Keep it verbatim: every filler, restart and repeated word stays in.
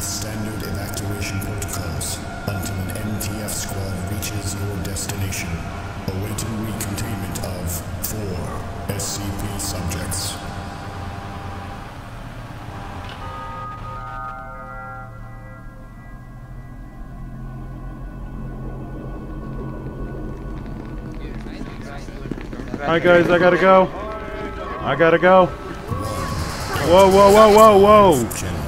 standard evacuation protocols until an M T F squad reaches your destination, awaiting recontainment of four S C P subjects. Alright guys, I gotta go. I gotta go. Whoa, whoa, whoa, whoa, whoa.